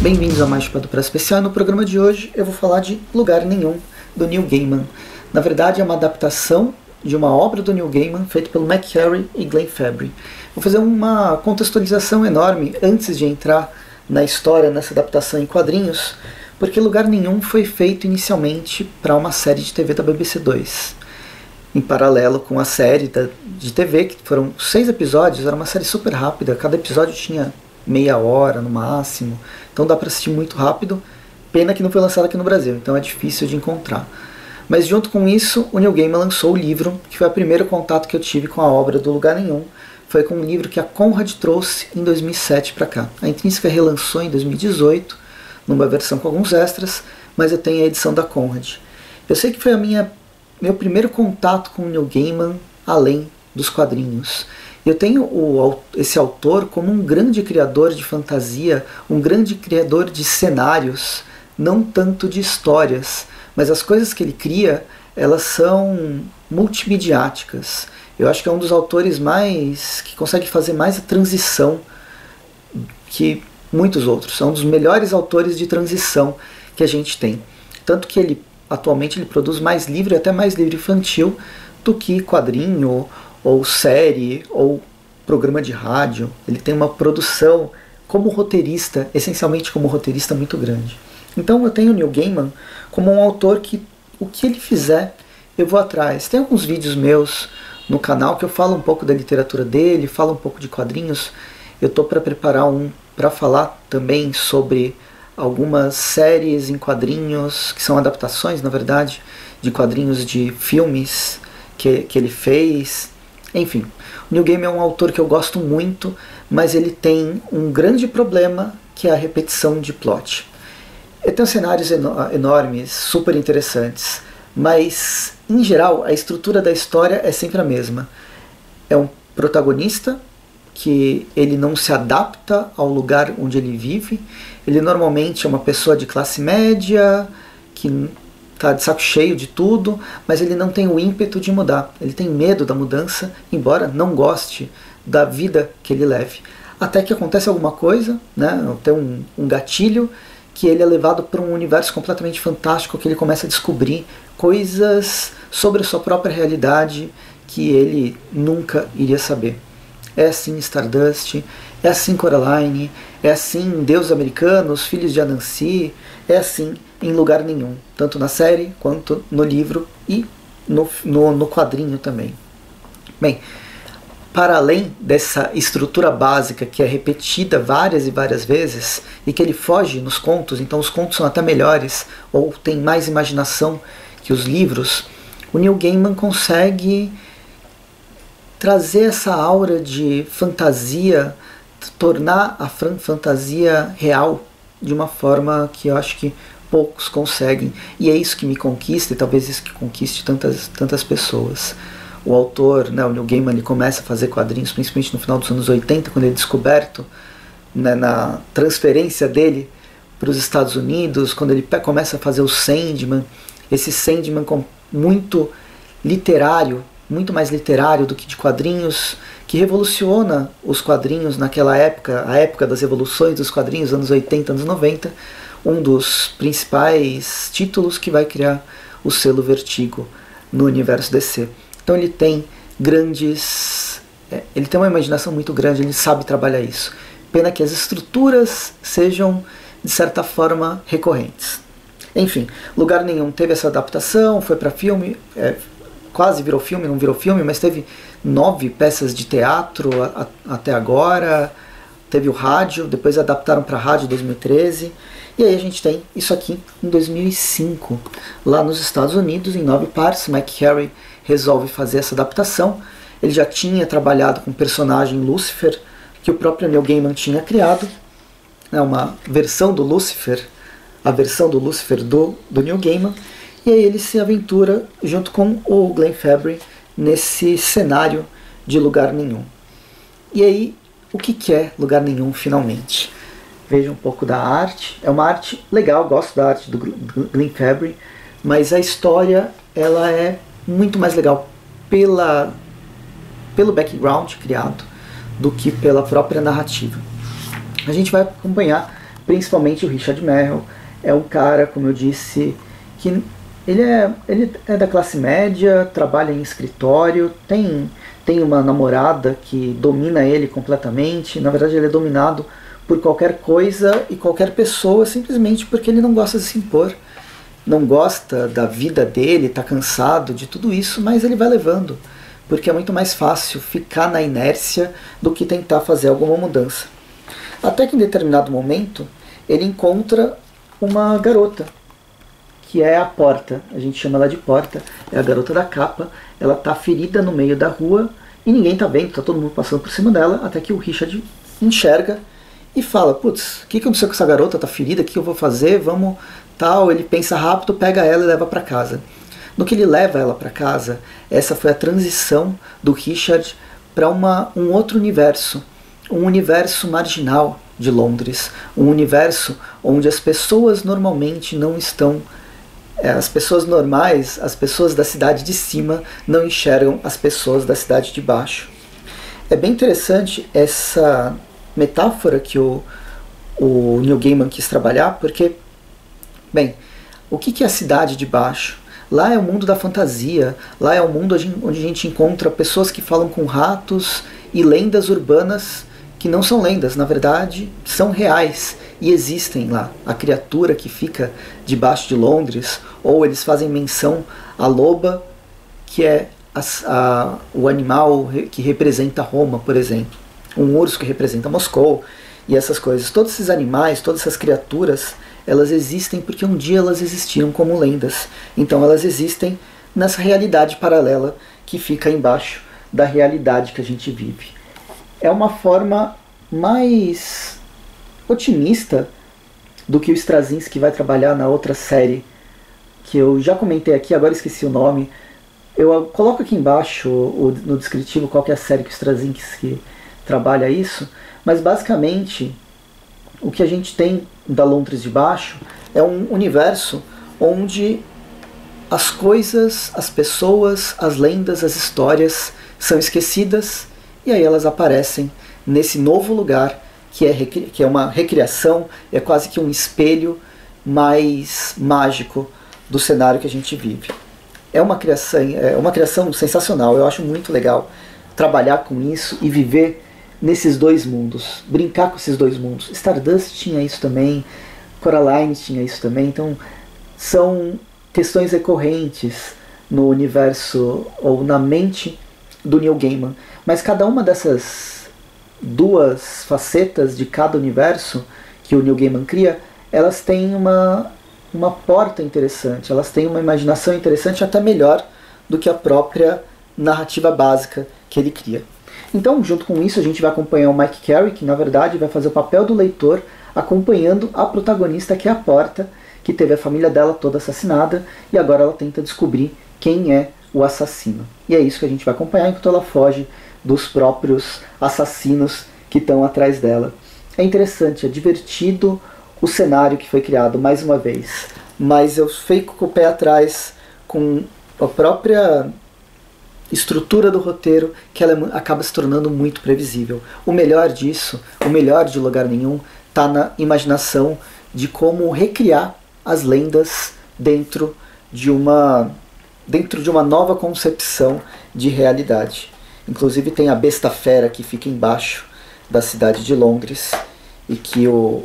Bem-vindos a mais Chupado para Especial. No programa de hoje eu vou falar de Lugar Nenhum, do Neil Gaiman. Na verdade é uma adaptação de uma obra do Neil Gaiman feita pelo McCary e Glenn Fabry. Vou fazer uma contextualização enorme antes de entrar na história, nessa adaptação em quadrinhos, porque Lugar Nenhum foi feito inicialmente para uma série de TV da BBC 2. Em paralelo com a série de TV, que foram 6 episódios, era uma série super rápida, cada episódio tinha meia hora no máximo, então dá para assistir muito rápido. Pena que não foi lançado aqui no Brasil, então é difícil de encontrar. Mas junto com isso, o Neil Gaiman lançou o livro, que foi o primeiro contato que eu tive com a obra do Lugar Nenhum. Foi com um livro que a Conrad trouxe em 2007 para cá. A Intrínseca relançou em 2018, numa versão com alguns extras, mas eu tenho a edição da Conrad. Eu sei que foi meu primeiro contato com o Neil Gaiman, além dos quadrinhos. Eu tenho esse autor como um grande criador de fantasia, um grande criador de cenários, não tanto de histórias, mas as coisas que ele cria, elas são multimediáticas. Eu acho que é um dos autores que consegue fazer mais a transição que muitos outros. É um dos melhores autores de transição que a gente tem. Tanto que atualmente ele produz mais livro, até mais livro infantil, do que quadrinho, ou série, ou programa de rádio. Ele tem uma produção como roteirista, essencialmente como roteirista, muito grande. Então eu tenho o Neil Gaiman como um autor que o que ele fizer, eu vou atrás. Tem alguns vídeos meus no canal que eu falo um pouco da literatura dele, falo um pouco de quadrinhos. Eu estou para preparar para falar também sobre algumas séries em quadrinhos, que são adaptações, na verdade, de quadrinhos de filmes que ele fez. Enfim, o Neil Gaiman é um autor que eu gosto muito, mas ele tem um grande problema, que é a repetição de plot. Ele tem cenários enormes, super interessantes, mas, em geral, a estrutura da história é sempre a mesma. É um protagonista que ele não se adapta ao lugar onde ele vive. Ele normalmente é uma pessoa de classe média, que está de saco cheio de tudo, mas ele não tem o ímpeto de mudar. Ele tem medo da mudança, embora não goste da vida que ele leve. Até que acontece alguma coisa, né? Tem um gatilho, que ele é levado para um universo completamente fantástico, que ele começa a descobrir coisas sobre a sua própria realidade que ele nunca iria saber. É assim Stardust, é assim Coraline, é assim Deuses Americanos, Filhos de Anansi, é assim em Lugar Nenhum, tanto na série quanto no livro e no quadrinho também. Bem, para além dessa estrutura básica que é repetida várias e várias vezes e que ele foge nos contos, então os contos são até melhores ou tem mais imaginação que os livros, o Neil Gaiman consegue trazer essa aura de fantasia, tornar a fantasia real de uma forma que eu acho que poucos conseguem. E é isso que me conquista, e talvez isso que conquiste tantas pessoas. O autor, né, o Neil Gaiman, ele começa a fazer quadrinhos, principalmente no final dos anos 80, quando ele é descoberto, né, na transferência dele para os Estados Unidos, quando ele começa a fazer o Sandman, esse Sandman muito literário, muito mais literário do que de quadrinhos, que revoluciona os quadrinhos naquela época, a época das revoluções dos quadrinhos, anos 80, anos 90, um dos principais títulos que vai criar o selo Vertigo no universo DC. Então ele tem ele tem uma imaginação muito grande, ele sabe trabalhar isso. Pena que as estruturas sejam, de certa forma, recorrentes. Enfim, Lugar Nenhum teve essa adaptação, foi para filme, quase virou filme, não virou filme, mas teve 9 peças de teatro até agora, teve o rádio, depois adaptaram para rádio em 2013, e aí a gente tem isso aqui em 2005, lá nos Estados Unidos, em 9 partes. McCary resolve fazer essa adaptação. Ele já tinha trabalhado com o personagem Lúcifer, que o próprio Neil Gaiman tinha criado, uma versão do Lúcifer, a versão do Lúcifer do Neil Gaiman, e aí ele se aventura junto com o Glenn Fabry nesse cenário de Lugar Nenhum. E aí, o que é Lugar Nenhum finalmente? Veja um pouco da arte. É uma arte legal, gosto da arte do Glenn Fabry, mas a história ela é muito mais legal pelo background criado do que pela própria narrativa. A gente vai acompanhar principalmente o Richard Merrill. É um cara, como eu disse, que ele é da classe média, trabalha em escritório, tem uma namorada que domina ele completamente. Na verdade, ele é dominado por qualquer coisa e qualquer pessoa, simplesmente porque ele não gosta de se impor, não gosta da vida dele, está cansado de tudo isso, mas ele vai levando, porque é muito mais fácil ficar na inércia do que tentar fazer alguma mudança. Até que em determinado momento ele encontra uma garota, que é a Porta, a gente chama ela de Porta, é a garota da capa. Ela está ferida no meio da rua e ninguém está vendo, está todo mundo passando por cima dela, até que o Richard enxerga e fala: putz, o que aconteceu com essa garota? Tá ferida, o que eu vou fazer? Vamos, tal. Ele pensa rápido, pega ela e leva para casa. No que ele leva ela para casa, essa foi a transição do Richard para um outro universo, um universo marginal de Londres, um universo onde as pessoas normalmente não estão, as pessoas normais, as pessoas da cidade de cima não enxergam as pessoas da cidade de baixo. É bem interessante essa metáfora que o Neil Gaiman quis trabalhar, porque, bem, o que é a cidade de baixo? Lá é o mundo da fantasia, lá é o mundo onde a gente encontra pessoas que falam com ratos e lendas urbanas que não são lendas, na verdade são reais e existem lá. A criatura que fica debaixo de Londres, ou eles fazem menção à loba, que é o animal que representa Roma, por exemplo. Um urso que representa Moscou, e essas coisas. Todos esses animais, todas essas criaturas, elas existem porque um dia elas existiram como lendas. Então elas existem nessa realidade paralela que fica embaixo da realidade que a gente vive. É uma forma mais otimista do que o Straczynski vai trabalhar na outra série, que eu já comentei aqui, agora esqueci o nome. Eu coloco aqui embaixo no descritivo qual que é a série que o Straczynski trabalha isso, mas basicamente o que a gente tem da Londres de Baixo é um universo onde as coisas, as pessoas, as lendas, as histórias são esquecidas e aí elas aparecem nesse novo lugar que é uma recriação, é quase que um espelho mais mágico do cenário que a gente vive. É uma criação sensacional, eu acho muito legal trabalhar com isso e viver nesses dois mundos, brincar com esses dois mundos. Stardust tinha isso também, Coraline tinha isso também, então são questões recorrentes no universo ou na mente do Neil Gaiman. Mas cada uma dessas duas facetas de cada universo que o Neil Gaiman cria, elas têm uma porta interessante, elas têm uma imaginação interessante, até melhor do que a própria narrativa básica que ele cria. Então, junto com isso, a gente vai acompanhar o Mike Carey, que na verdade vai fazer o papel do leitor, acompanhando a protagonista, que é a Porta, que teve a família dela toda assassinada, e agora ela tenta descobrir quem é o assassino. E é isso que a gente vai acompanhar enquanto ela foge dos próprios assassinos que estão atrás dela. É interessante, é divertido o cenário que foi criado, mais uma vez, mas eu fico com o pé atrás com a própria estrutura do roteiro, que ela acaba se tornando muito previsível. O melhor disso, o melhor de Lugar Nenhum, está na imaginação de como recriar as lendas dentro de uma nova concepção de realidade. Inclusive tem a besta fera que fica embaixo da cidade de Londres e que o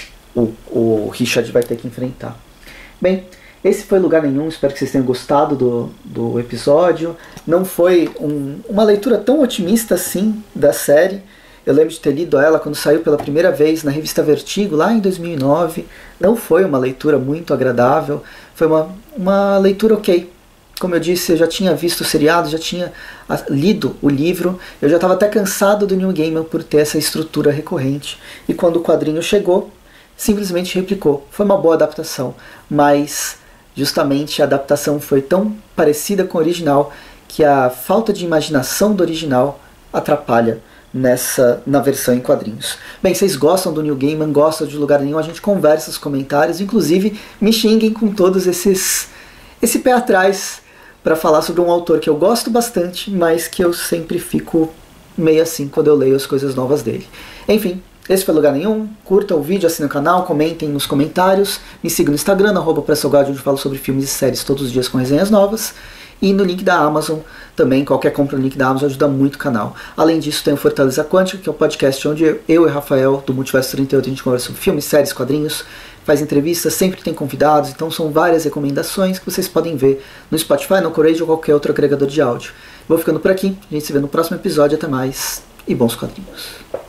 Richard vai ter que enfrentar. Bem, esse foi Lugar Nenhum, espero que vocês tenham gostado do episódio. Não foi uma leitura tão otimista assim da série. Eu lembro de ter lido ela quando saiu pela primeira vez na revista Vertigo, lá em 2009. Não foi uma leitura muito agradável, foi uma leitura ok. Como eu disse, eu já tinha visto o seriado, já tinha lido o livro, eu já estava até cansado do Neil Gaiman por ter essa estrutura recorrente. E quando o quadrinho chegou, simplesmente replicou. Foi uma boa adaptação, mas justamente a adaptação foi tão parecida com o original que a falta de imaginação do original atrapalha na versão em quadrinhos. Bem, vocês gostam do Neil Gaiman, gostam de Lugar Nenhum, a gente conversa nos comentários, inclusive me xinguem com todos esse pé atrás para falar sobre um autor que eu gosto bastante, mas que eu sempre fico meio assim quando eu leio as coisas novas dele. Enfim, Esse foi Lugar Nenhum. Curta o vídeo, assinem o canal, comentem nos comentários. Me siga no Instagram, @PressoGuard, onde eu falo sobre filmes e séries todos os dias com resenhas novas. E no link da Amazon também, qualquer compra no link da Amazon ajuda muito o canal. Além disso, tem o Fortaleza Quântica, que é o podcast onde eu e Rafael, do Multiverso 38, a gente conversa sobre filmes, séries, quadrinhos, faz entrevistas, sempre tem convidados, então são várias recomendações que vocês podem ver no Spotify, no Courage ou qualquer outro agregador de áudio. Vou ficando por aqui, a gente se vê no próximo episódio, até mais e bons quadrinhos.